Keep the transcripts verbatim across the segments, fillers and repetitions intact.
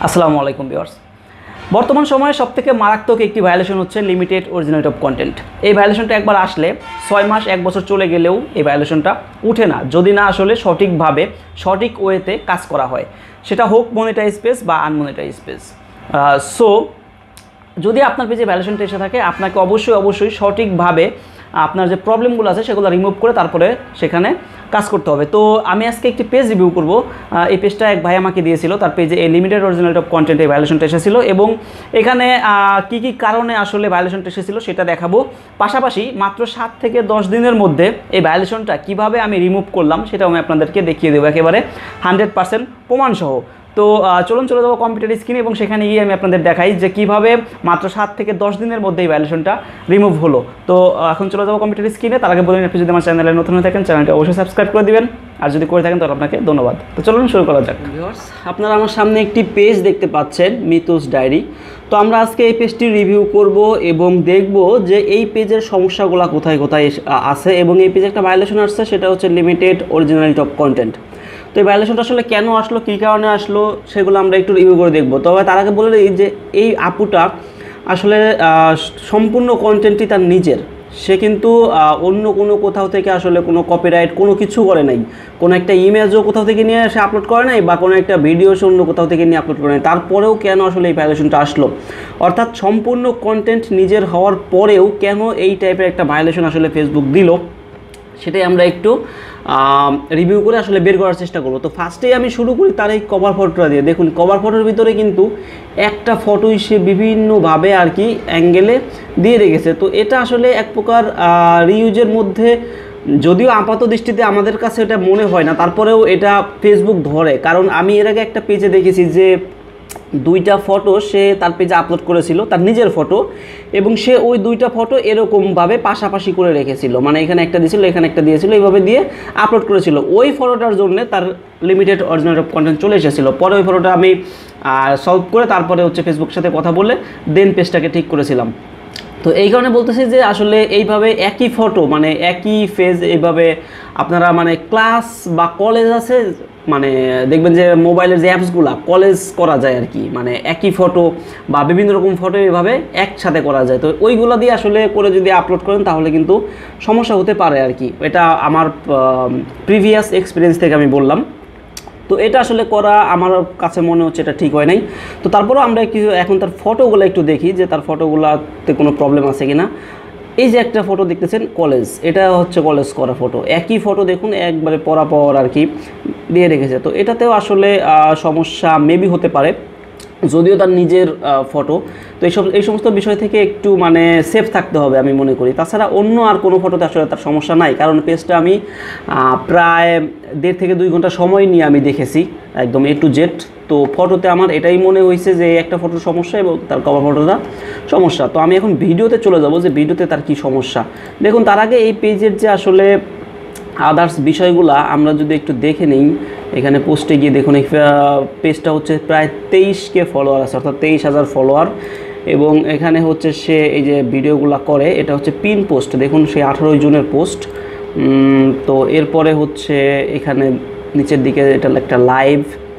আসসালামু আলাইকুম ভিউয়ার্স। বর্তমান সময়ে সবথেকে মারাত্মক একটি ভায়োলেশন হচ্ছে লিমিটেড অরিজিনালিটি অফ কন্টেন্ট। এই ভায়োলেশনটা একবার আসলে ছয় মাস এক বছর চলে গেলেও এই ভায়োলেশনটা উঠে না, যদি না আসলে সঠিকভাবে সঠিক ওয়েতে কাজ করা হয়, সেটা হোক মনিটাইজ পেজ বা আনমনিটাইজ পেজ। সো যদি আপনার পেজে ভায়োলেশনটা এসে থাকে, আপনাকে অবশ্যই অবশ্যই সঠিকভাবে আপনার যে প্রবলেমগুলো আছে সেগুলো রিমুভ করে তারপরে সেখানে কাজ করতে হবে। তো আমি আজকে একটি পেজ রিভিউ করব। এই পেজটা এক ভাই আমাকে দিয়েছিল, তার পেজে এই লিমিটেড অরিজিনালিটি অফ কন্টেন্ট এই ভায়োলেশনটা এসেছিল এবং এখানে কি কি কারণে আসলে ভায়োলেশনটা এসেছিল সেটা দেখাবো। পাশাপাশি মাত্র সাত থেকে দশ দিনের মধ্যে এই ভায়োলেশনটা কিভাবে আমি রিমুভ করলাম সেটাও আমি আপনাদেরকে দেখিয়ে দেবো একেবারে হান্ড্রেড পার্সেন্ট প্রমাণসহ। তো চলুন চলে যাবো কম্পিউটার স্ক্রিনে এবং সেখানে গিয়ে আমি আপনাদের দেখাই যে কীভাবে মাত্র সাত থেকে দশ দিনের মধ্যে এই ভায়োলেশনটা রিমুভ হলো। তো এখন চলে যাবো কম্পিউটার স্ক্রিনে। তার আগে বলুন, আপনি যদি আমার চ্যানেলে নতুন হয়ে থাকেন চ্যানেলটা অবশ্যই সাবস্ক্রাইব করে দিবেন, আর যদি করে থাকেন তাহলে আপনাকে ধন্যবাদ। তো চলুন শুরু করা যাক। ভিউয়ার্স, আপনারা আমার সামনে একটি পেজ দেখতে পাচ্ছেন, মিতুস ডায়েরি। তো আমরা আজকে এই পেজটি রিভিউ করব এবং দেখব যে এই পেজের সমস্যাগুলো কোথায় কোথায় আছে এবং এই পেজে একটা ভায়োলেশন আসছে, সেটা হচ্ছে লিমিটেড অরিজিনালিটি অফ কন্টেন্ট। তো এই ভায়োলেশনটা আসলে কেন আসলো, কী কারণে আসলো, সেগুলো আমরা একটু রিভিউ করে দেখব। তবে তার আগে বলে দিই যে এই আপুটা আসলে সম্পূর্ণ কন্টেন্টই তার নিজের, সে কিন্তু অন্য কোনো কোথাও থেকে আসলে কোনো কপিরাইট কোনো কিছু করে নাই, কোনো একটা ইমেজও কোথাও থেকে নিয়ে সে আপলোড করে নাই বা কোনো একটা ভিডিও সে অন্য কোথাও থেকে নিয়ে আপলোড করে নাই। তারপরেও কেন আসলে এই ভায়োলেশনটা আসলো, অর্থাৎ সম্পূর্ণ কন্টেন্ট নিজের হওয়ার পরেও কেন এই টাইপের একটা ভায়োলেশন আসলে ফেসবুক দিল, সেটাই আমরা একটু রিভিউ করে আসলে বের করার চেষ্টা করবো। তো ফার্স্টেই আমি শুরু করি তার এই কভার ফটোটা দিয়ে। দেখুন, কভার ফটোর ভিতরে কিন্তু একটা ফটোই সে বিভিন্নভাবে আর কি অ্যাঙ্গেলে দিয়ে রেখেছে। তো এটা আসলে এক প্রকার রিউজের মধ্যে, যদিও আপাত দৃষ্টিতে আমাদের কাছে এটা মনে হয় না, তারপরেও এটা ফেসবুক ধরে। কারণ আমি এর আগে একটা পেজে দেখেছি যে দুইটা ফটো সে তার পেজে আপলোড করেছিল, তার নিজের ফটো, এবং সে ওই দুইটা ফটো এরকমভাবে পাশাপাশি করে রেখেছিল, মানে এখানে একটা দিয়েছিল এখানে একটা দিয়েছিল, এইভাবে দিয়ে আপলোড করেছিল। ওই ফটোটার জন্য তার লিমিটেড অরিজিনালিটি অফ কন্টেন্ট চলে এসেছিলো। পরে ওই ফটোটা আমি সলভ করে তারপরে হচ্ছে ফেসবুকের সাথে কথা বলে দেন পেজটাকে ঠিক করেছিলাম। তো এই কারণে বলতেছি যে আসলে এইভাবে একই ফটো, মানে একই ফেজ, এইভাবে আপনারা মানে ক্লাস বা কলেজ আছে, মানে দেখবেন যে মোবাইলের যে অ্যাপসগুলো কলেজ করা যায় আর কি, মানে একই ফটো বা বিভিন্ন রকম ফটো এইভাবে একসাথে করা যায়। তো ওইগুলো দিয়ে আসলে করে যদি আপলোড করেন তাহলে কিন্তু সমস্যা হতে পারে আর কি। এটা আমার প্রিভিয়াস এক্সপিরিয়েন্স থেকে আমি বললাম। তো এটা আসলে করা আমার কাছে মনে হচ্ছে এটা ঠিক হয় নাই। তো তারপরেও আমরা কি এখন তার ফটোগুলো একটু দেখি যে তার ফটোগুলোতে কোনো প্রবলেম আছে কিনা। এই যে একটা ফটো দেখতেছেন কলেজ, এটা হচ্ছে কলেজ করা ফটো, একই ফটো দেখুন একবারে পরাপর আর কি দিয়ে রেখেছে। তো এটাতেও আসলে সমস্যা মেবি হতে পারে, যদিও তার নিজের ফটো। তো এইসব এই সমস্ত বিষয় থেকে একটু মানে সেফ থাকতে হবে আমি মনে করি। তাছাড়া অন্য আর কোনো ফটোতে আসলে তার সমস্যা নাই, কারণ পেজটা আমি প্রায় দেড় থেকে দুই ঘন্টা সময় নিয়ে আমি দেখেছি একদম এ টু জেড। তো ফটোতে আমার এটাই মনে হয়েছে যে একটা ফটোর সমস্যা এবং তার কভার ফটোটা সমস্যা। তো আমি এখন ভিডিওতে চলে যাব যে ভিডিওতে তার কি সমস্যা। দেখুন, তার আগে এই পেজের যে আসলে আদার্স বিষয়গুলা আমরা যদি একটু দেখে নিই। এখানে পোস্টে গিয়ে দেখুন, এই পেজটা হচ্ছে প্রায় তেইশ কে ফলোয়ার আছে, অর্থাৎ তেইশ হাজার ফলোয়ার। এবং এখানে হচ্ছে সে এই যে ভিডিওগুলো করে, এটা হচ্ছে পিন পোস্ট, দেখুন সে আঠারোই জুনের পোস্ট। তো এরপরে হচ্ছে এখানে নিচের দিকে এটা একটা লাইভ।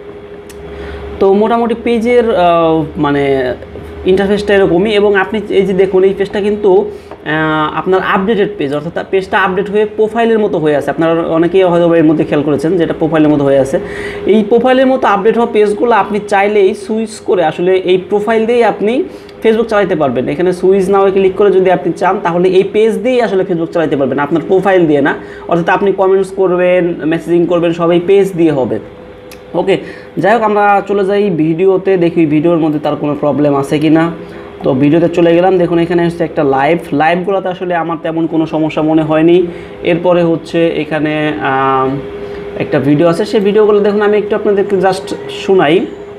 তো মোটামুটি পেজের মানে ইন্টারফেসটা এরকমই। এবং আপনি এই যে দেখুন, এই পেজটা কিন্তু আপনার আপডেটেড পেজ, অর্থাৎ পেজটা আপডেট হয়ে প্রোফাইলের মতো হয়ে আছে। আপনারা অনেকেই হয়তো এর মধ্যে খেয়াল করেছেন যে এটা প্রোফাইলের মতো হয়ে আছে। এই প্রোফাইলের মতো আপডেট হওয়া পেজগুলো আপনি চাইলেই সুইচ করে আসলে এই প্রোফাইল দিয়েই আপনি ফেসবুক চালাতে পারবেন। এখানে সুইচ নাও ক্লিক করে যদি আপনি চান তাহলে এই পেজ দিয়েই আসলে ফেসবুক চালাতে পারবেন, আপনার প্রোফাইল দিয়ে না। অর্থাৎ আপনি কমেন্টস করবেন, মেসেজিং করবেন, সব এই পেজ দিয়ে হবে। ওকে, যাই হোক, আমরা চলে যাই ভিডিওতে, দেখি ভিডিওর মধ্যে তার কোনো প্রবলেম আছে কি না। তো ভিডিওতে চলে গেলাম। দেখুন, এখানে হচ্ছে একটা লাইভ, লাইভগুলোতে আসলে আমার তেমন কোনো সমস্যা মনে হয়নি। এরপরে হচ্ছে এখানে একটা ভিডিও আছে, সেই ভিডিওগুলো দেখুন আমি একটু আপনাদেরকে জাস্ট শোনাই।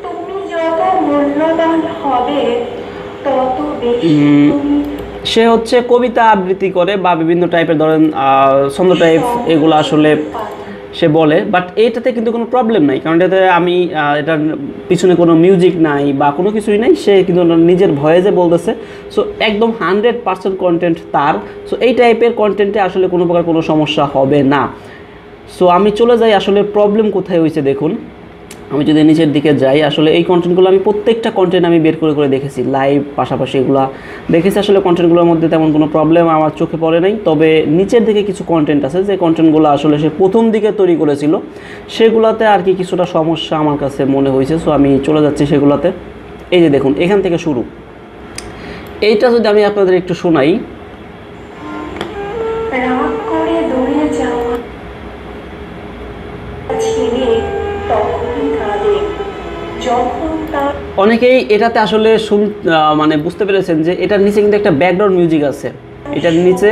সে হচ্ছে কবিতা আবৃত্তি করে বা বিভিন্ন টাইপের ধরেন ছন্দ টাইপ এগুলো আসলে সে বলে, বাট এটাতে কিন্তু কোনো প্রবলেম নাই, কারণ এটাতে আমি এটার পিছনে কোনো মিউজিক নাই বা কোনো কিছুই নাই, সে কিন্তু নিজের ভয়েসে বলতেছে। সো একদম হান্ড্রেড পার্সেন্ট কন্টেন্ট তার। সো এই টাইপের কন্টেন্টে আসলে কোনো প্রকার কোনো সমস্যা হবে না। সো আমি চলে যাই আসলে প্রবলেম কোথায় হয়েছে। দেখুন, আমি যদি নিচের দিকে যাই, আসলে এই কন্টেন্টগুলো আমি প্রত্যেকটা কন্টেন্ট আমি বের করে করে দেখেছি, লাইভ পাশাপাশি এগুলো দেখেছি। আসলে কন্টেন্টগুলোর মধ্যে তেমন কোনো প্রবলেম আমার চোখে পড়ে নাই। তবে নিচের দিকে কিছু কন্টেন্ট আছে যে কন্টেন্টগুলো আসলে সে প্রথম দিকে তৈরি করেছিল, সেগুলোতে আর কি কিছুটা সমস্যা আমার কাছে মনে হয়েছে। সো আমি চলে যাচ্ছি সেগুলোতে। এই যে দেখুন, এখান থেকে শুরু। এইটা যদি আমি আপনাদের একটু শোনাই, অনেকেই এটাতে আসলে শুন মানে বুঝতে পেরেছেন যে এটার নিচে কিন্তু একটা ব্যাকগ্রাউন্ড মিউজিক আছে। এটার নিচে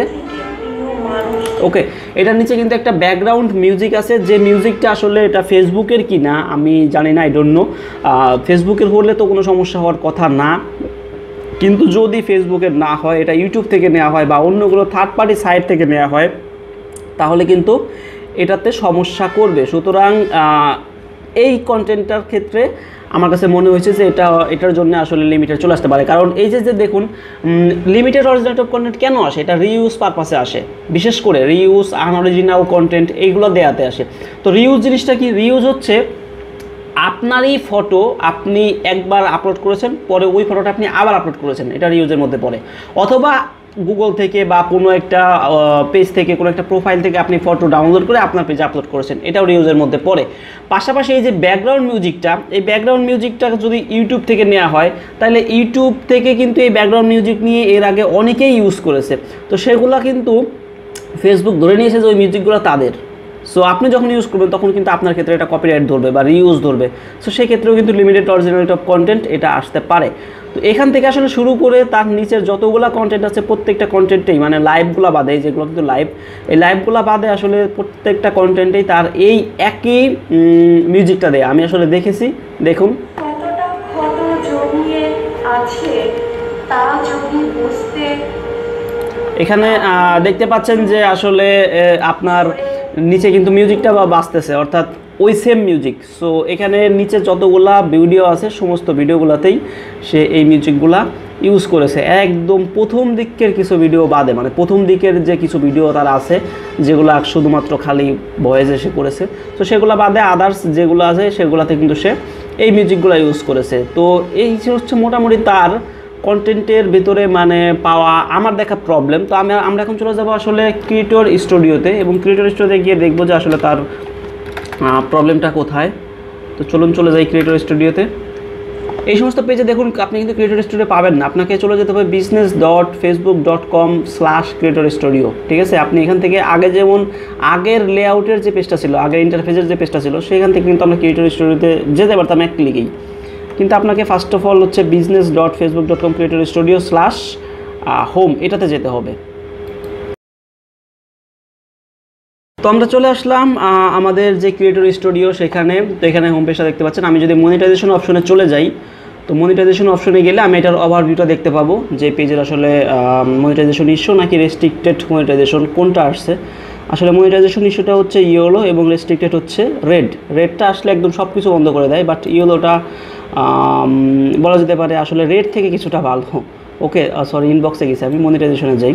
ওকে এটার নিচে কিন্তু একটা ব্যাকগ্রাউন্ড মিউজিক আছে, যে মিউজিকটা আসলে এটা ফেসবুকের কি না আমি জানি না, আই ডোন্ট নো। ফেসবুকের হলে তো কোনো সমস্যা হওয়ার কথা না, কিন্তু যদি ফেসবুকের না হয়, এটা ইউটিউব থেকে নেওয়া হয় বা অন্য কোনো থার্ড পার্টি সাইট থেকে নেওয়া হয়, তাহলে কিন্তু এটাতে সমস্যা করবে। সুতরাং এই কন্টেন্টটার ক্ষেত্রে আমার কাছে মনে হয়েছে যে এটা এটার জন্য আসলে লিমিটেড চলে আসতে পারে। কারণ এই যে যে দেখুন, লিমিটেড অরিজিনাল কন্টেন্ট কেন আসে? এটা রিইউজ পারপাসে আসে, বিশেষ করে রিইউজ, আনঅরিজিনাল কন্টেন্ট এইগুলো দেয়াতে আসে। তো রিইউজ জিনিসটা কি? রিইউজ হচ্ছে আপনারই ফটো আপনি একবার আপলোড করেছেন, পরে ওই ফটোটা আপনি আবার আপলোড করেছেন, এটা রিইউজের মধ্যে পড়ে। অথবা গুগল থেকে বা কোনো একটা পেজ থেকে, কোনো একটা প্রোফাইল থেকে আপনি ফটো ডাউনলোড করে আপনার পেজে আপলোড করেছেন, এটাও রিউজের মধ্যে পড়ে। পাশাপাশি এই যে ব্যাকগ্রাউন্ড মিউজিকটা, এই ব্যাকগ্রাউন্ড মিউজিকটা যদি ইউটিউব থেকে নেওয়া হয়, তাহলে ইউটিউব থেকে কিন্তু এই ব্যাকগ্রাউন্ড মিউজিক নিয়ে এর আগে অনেকেই ইউজ করেছে। তো সেগুলো কিন্তু ফেসবুক ধরে নিয়েছে যে ওই মিউজিকগুলো তাদের। সো আপনি যখন ইউজ করবেন তখন কিন্তু আপনার ক্ষেত্রে এটা কপিরাইট ধরবে বা রিইউজ ধরবে। সো সেই ক্ষেত্রেও কিন্তু লিমিটেড অরিজিনালিটি অফ কন্টেন্ট এটা আসতে পারে। তো এখান থেকে আসলে শুরু করে তার নিচের যতগুলো কন্টেন্ট আছে প্রত্যেকটা কন্টেন্টেই, মানে লাইভগুলো বাদে, যেগুলো কিন্তু লাইভ, এই লাইভগুলো বাদে আসলে প্রত্যেকটা কন্টেন্টেই তার এই একই মিউজিকটা দেয়। আমি আসলে দেখেছি, দেখুন কতটা ক্ষত জড়িয়ে আছে তা যদি বুঝতে। এখানে দেখতে পাচ্ছেন যে আসলে আপনার নিচে কিন্তু মিউজিকটা বা বাজতেছে, অর্থাৎ ওই সেম মিউজিক। সো এখানে নিচে যতগুলা ভিডিও আছে সমস্ত ভিডিওগুলোতেই সে এই মিউজিকগুলা ইউজ করেছে, একদম প্রথম দিকের কিছু ভিডিও বাদে, মানে প্রথম দিকের যে কিছু ভিডিও তার আছে যেগুলো শুধুমাত্র খালি ভয়েসে সে করেছে, তো সেগুলো বাদে আদার্স যেগুলো আছে সেগুলোতে কিন্তু সে এই মিউজিকগুলো ইউজ করেছে। তো এই হচ্ছে মোটামুটি তার কন্টেন্টের ভিতরে মানে পাওয়া আমার দেখা প্রবলেম। তো আমি আমরা এখন চলে যাবো আসলে ক্রিয়েটর স্টুডিওতে, এবং ক্রিয়েটর স্টুডিওতে গিয়ে দেখবো যে আসলে তার প্রবলেমটা কোথায়। তো চলুন চলে যাই ক্রিয়েটর স্টুডিওতে। এই সমস্ত পেজে দেখুন আপনি কিন্তু ক্রিয়েটর স্টুডিও পাবেন না, আপনাকে চলে যেতে হবে business dot Facebook dot com slash creator studio. ঠিক আছে, আপনি এখান থেকে আগে যেমন আগের লেআউটের যে পেজটা ছিল, আগের ইন্টারফেসের যে পেজটা ছিল, সেখান থেকে কিন্তু আমরা ক্রিয়েটর স্টুডিওতে যেতে পারতাম এক ক্লিকেই। কিন্তু আপনাকে ফার্স্ট অফ অল হচ্ছে business dot Facebook dot com creator studio slash home এটাতে যেতে হবে। তো আমরা চলে আসলাম আমাদের যে ক্রিয়েটর স্টুডিও সেখানে। তো এখানে হোম পেজটা দেখতে পাচ্ছেন। আমি যদি মনিটাইজেশন অপশনে চলে যাই, তো মনিটাইজেশন অপশনে গেলে আমি এটার ওভারভিউটা দেখতে পাবো যে পেজের আসলে মনিটাইজেশন ইস্যু নাকি রেস্ট্রিক্টেড মনিটাইজেশন কোনটা আসছে। আসলে মনিটাইজেশন ইস্যুটা হচ্ছে ইয়েলো এবং রেস্ট্রিক্টেড হচ্ছে রেড। রেডটা আসলে একদম সব কিছু বন্ধ করে দেয়, বাট ইয়েলোটা বলা যেতে পারে আসলে রেড থেকে কিছুটা ভালো। ওকে সরি, ইনবক্সে গেছি আমি, মনিটাইজেশনে যাই।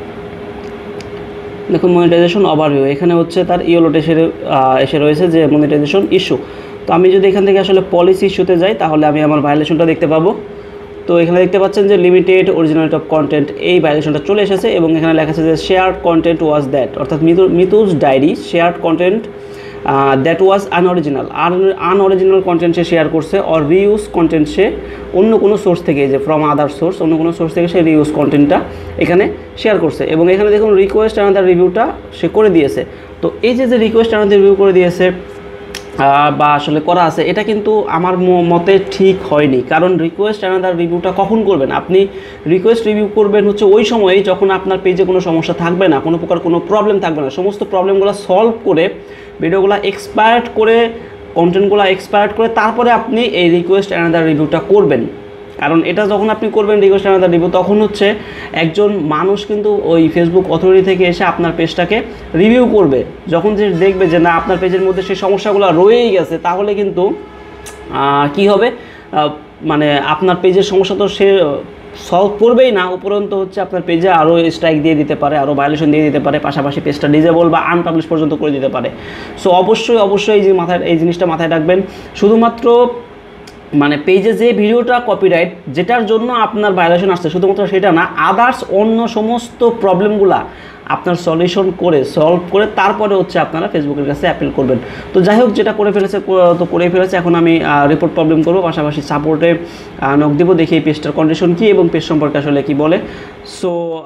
দেখুন মনিটাইজেশন ওভারভিউ, এখানে হচ্ছে তার ইয়েলোটা এসে এসে রয়েছে যে মনিটাইজেশন ইস্যু। তো আমি যদি এখান থেকে আসলে পলিসি ইস্যুতে যাই তাহলে আমি আমার ভায়োলেশনটা দেখতে পাবো। তো এখানে দেখতে পাচ্ছেন যে লিমিটেড অরিজিনালিটি অফ কন্টেন্ট, এই ভায়োলেশনটা চলে এসেছে এবং এখানে লেখা আছে যে শেয়ার্ড কন্টেন্ট ওয়াজ দ্যাট, অর্থাৎ Mitu Mitu's Diary shared content that was unoriginal, আর আনঅরিজিনাল কন্টেন্ট সে শেয়ার করছে, অর রিইউজ কন্টেন্ট সে অন্য কোনো সোর্স থেকে, যে ফ্রম আদার সোর্স, অন্য কোনো সোর্স থেকে সে রিইউজ কন্টেন্টটা এখানে শেয়ার করছে। এবং এখানে দেখুন রিকোয়েস্ট অ্যানাদার রিভিউটা সে করে দিয়েছে। তো এই যে যে রিকোয়েস্ট অ্যানাদার রিভিউ করে দিয়েছে বা আসলে করা আছে, এটা কিন্তু আমার মতে ঠিক হয়নি। কারণ রিকোয়েস্ট অ্যানাদার রিভিউটা কখন করবেন? আপনি রিকোয়েস্ট রিভিউ করবেন হচ্ছে ওই সময়ই যখন আপনার পেজে কোনো সমস্যা থাকবে না, কোনো প্রকার কোনো প্রবলেম থাকবে না, সমস্ত প্রবলেমগুলো সলভ করে, ভিডিওগুলো এক্সপায়ার্ড করে, কন্টেন্টগুলো এক্সপায়ার্ড করে তারপরে আপনি এই রিকোয়েস্ট অ্যানাদার রিভিউটা করবেন। কারণ এটা যখন আপনি করবেন রিকোয়েস্ট অ্যানাদার রিভিউ, তখন হচ্ছে একজন মানুষ কিন্তু ওই ফেসবুক অথরিটি থেকে এসে আপনার পেজটাকে রিভিউ করবে। যখন যে দেখবে যে না আপনার পেজের মধ্যে সেই সমস্যাগুলো রয়েই গেছে, তাহলে কিন্তু কি হবে, মানে আপনার পেজের সমস্যা তো সে সলভ করবেই না, উপরন্ত হচ্ছে আপনার পেজে আরও স্ট্রাইক দিয়ে দিতে পারে, আরও ভায়োলেশন দিয়ে দিতে পারে, পাশাপাশি পেজটা ডিজেবল বা আনপাবলিশ পর্যন্ত করে দিতে পারে। সো অবশ্যই অবশ্যই এই যে মাথায় এই জিনিসটা মাথায় রাখবেন, শুধুমাত্র মানে পেজে যে ভিডিওটা কপিরাইট যেটার জন্য আপনার ভায়োলেশন আসছে শুধুমাত্র সেটা না, আদার্স অন্য সমস্ত প্রবলেমগুলা আপনার সলিউশন করে সলভ করে তারপরে হচ্ছে আপনারা ফেসবুকের কাছে অ্যাপিল করবেন। তো যাই হোক, যেটা করে ফেলেছে তো করেই ফেলেছে, এখন আমি রিপোর্ট প্রবলেম করবো, পাশাপাশি সাপোর্টে নক দেবো, দেখি এই পেজটার কন্ডিশন কী এবং পেজ সম্পর্কে আসলে কী বলে। সো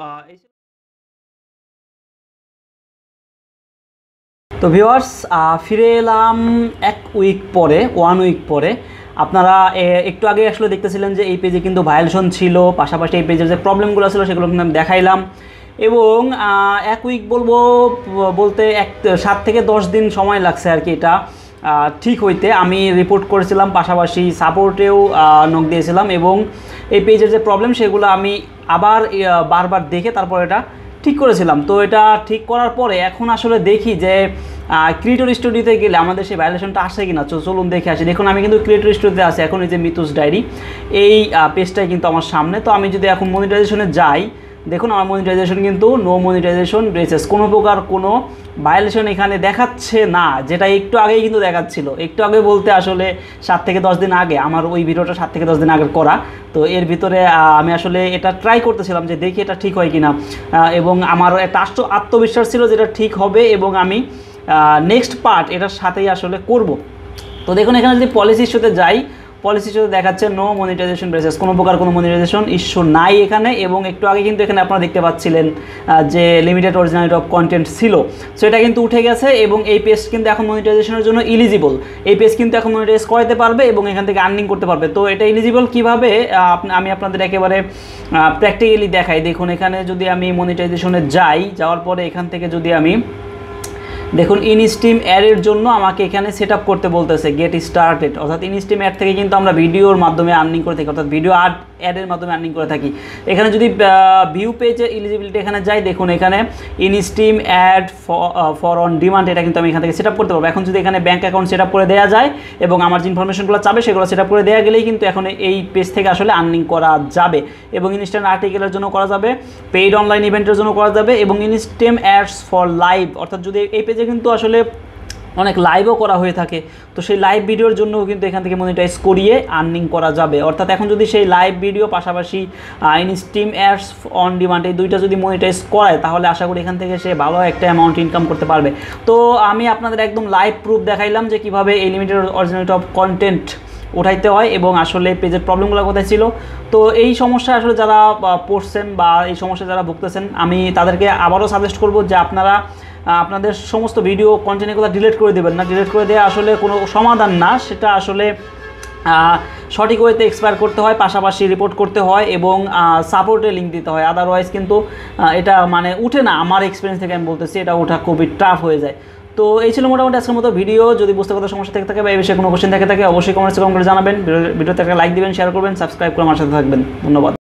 তো ভিউয়ার্স, ফিরে এলাম এক উইক পরে, ওয়ান উইক পরে। আপনারা একটু আগে আসলে দেখতেছিলেন যে এই পেজে কিন্তু ভায়োলেশন ছিল, পাশাপাশি এই পেজের যে প্রবলেমগুলো ছিল সেগুলো কিন্তু আমি দেখাইলাম। এবং এক উইক বলবো বলতে এক সাত থেকে দশ দিন সময় লাগছে আর কি এটা ঠিক হইতে। আমি রিপোর্ট করেছিলাম, পাশাপাশি সাপোর্টেও নক দিয়েছিলাম, এবং এই পেজের যে প্রবলেম সেগুলো আমি আবার বারবার দেখে তারপর এটা ঠিক করেছিলাম। তো এটা ঠিক করার পরে এখন আসলে দেখি যে ক্রিয়েটর স্টুডিওতে গেলে আমাদের সেই ভায়োলেশনটা আসে কিনা। চলুন দেখে আসি। দেখুন, আমি কিন্তু ক্রিয়েটর স্টুডিওতে আছি, এখন এই যে মিতুস ডায়েরি এই পেজটাই কিন্তু আমার সামনে। তো আমি যদি এখন মনিটাইজেশনে যাই, দেখুন আমার মনিটাইজেশন কিন্তু নো মনিটাইজেশন রেসেস, কোনো প্রকার কোনো ভায়োলেশন এখানে দেখাচ্ছে না, যেটা একটু আগেই কিন্তু দেখাচ্ছিল। একটু আগে বলতে আসলে সাত থেকে দশ দিন আগে, আমার ওই ভিডিওটা সাত থেকে দশ দিন আগের করা। তো এর ভিতরে আমি আসলে এটা ট্রাই করতেছিলাম যে দেখি এটা ঠিক হয় কিনা, এবং আমার একটা আত্ম আত্মবিশ্বাস ছিল যেটা ঠিক হবে এবং আমি নেক্সট পার্ট এটার সাথেই আসলে করব। তো দেখুন, এখানে যদি পলিসি ইস্যুতে যাই, পলিসি ইস্যুতে দেখাচ্ছে নো মনিটাইজেশন বেসিস, কোনো প্রকার কোনো মনিটাইজেশন ইস্যু নাই এখানে। এবং একটু আগে কিন্তু এখানে আপনারা দেখতে পাচ্ছিলেন যে লিমিটেড অরিজিনালিটি অফ কন্টেন্ট ছিল, সো এটা কিন্তু উঠে গেছে এবং এই পেজ কিন্তু এখন মনিটাইজেশনের জন্য ইলিজিবল। এই পেজ কিন্তু এখন মনিটাইজ করাতে পারবে এবং এখান থেকে আর্নিং করতে পারবে। তো এটা ইলিজিবল কীভাবে আমি আপনাদের একেবারে প্র্যাকটিক্যালি দেখাই। দেখুন, এখানে যদি আমি মনিটাইজেশনে যাই, যাওয়ার পরে এখান থেকে যদি আমি দেখুন ইনস্টিম অ্যাডের জন্য আমাকে এখানে সেট আপ করতে বলতেছে গেট স্টার্টেড, অর্থাৎ ইনস্টিম অ্যাড থেকে কিন্তু আমরা ভিডিওর মাধ্যমে আর্নিং করে থাকি, অর্থাৎ ভিডিও আর্ট অ্যাডের মাধ্যমে আর্নিং করে থাকি। এখানে যদি ভিউ পেজে এলিজিবিলিটি এখানে যাই, দেখুন এখানে instream ad for on demand, এটা কিন্তু আমি এখান থেকে সেট আপ করতে পারবো। এখন যদি এখানে ব্যাঙ্ক অ্যাকাউন্ট সেট আপ করে দেওয়া যায় এবং আমার যে ইনফরমেশনগুলো চাবে সেগুলো সেট আপ করে দেওয়া গেলেই কিন্তু এখন এই পেজ থেকে আসলে আর্নিং করা যাবে। এবং ইনস্ট্যান্ট আর্টিকেলের জন্য করা যাবে, পেইড অনলাইন ইভেন্টের জন্য করা যাবে, এবং ইনস্টেম অ্যাডস ফর লাইভ, অর্থাৎ যদি এই পেজে কিন্তু আসলে অনেক লাইভও করা হয়ে থাকে, তো সেই লাইভ ভিডিওর জন্যও কিন্তু এখান থেকে মনিটাইজ করিয়ে আর্নিং করা যাবে। অর্থাৎ এখন যদি সেই লাইভ ভিডিও পাশাপাশি ইনস্টিম অ্যাডস অন ডিমান্ড এই দুইটা যদি মনিটাইজ করায়, তাহলে আশা করি এখান থেকে সে ভালো একটা অ্যামাউন্ট ইনকাম করতে পারবে। তো আমি আপনাদের একদম লাইভ প্রুফ দেখাইলাম যে কীভাবে এই লিমিটেড অরিজিনালিটি অফ কন্টেন্ট উঠাইতে হয় এবং আসলে পেজের প্রবলেমগুলো কোথায় ছিল। তো এই সমস্যা আসলে যারা পড়ছেন বা এই সমস্যা যারা ভুগতেছেন, আমি তাদেরকে আবারও সাজেস্ট করব যে আপনারা আপনাদের সমস্ত ভিডিও কন্টেন্ট এগুলো ডিলিট করে দেবেন না। ডিলিট করে দেওয়া আসলে কোনো সমাধান না, সেটা আসলে সঠিক ওয়েতে এক্সপায়ার করতে হয়, পাশাপাশি রিপোর্ট করতে হয় এবং সাপোর্টে লিঙ্ক দিতে হয়। আদারওয়াইজ কিন্তু এটা মানে উঠে না, আমার এক্সপিরিয়েন্স থেকে আমি বলতেছি, এটা ওঠা খুবই টাফ হয়ে যায়। তো এই ছিল মোটামুটি আজকের মতো ভিডিও। যদি বুঝতে কোনো সমস্যা থেকে থাকে বা এই বিষয়ে কোনো কোশ্চেন থেকে থাকে অবশ্যই কমেন্টসে কমেন্ট করে জানাবেন। ভিডিওতে একটা লাইক দিবেন, শেয়ার করবেন, সাবস্ক্রাইব করে আমার সাথে থাকবেন। ধন্যবাদ।